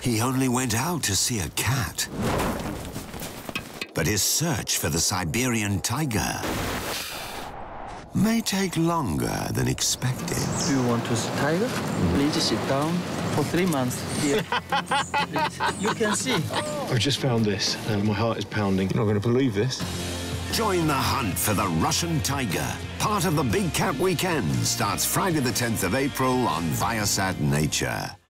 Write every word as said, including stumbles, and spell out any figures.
He only went out to see a cat. But his search for the Siberian tiger may take longer than expected. Do you want to see tiger? Please sit down for three months here. You can see. I've just found this, and my heart is pounding. You're not going to believe this. Join the hunt for the Russian tiger. Part of the Big Cat Weekend starts Friday the tenth of April on Viasat Nature.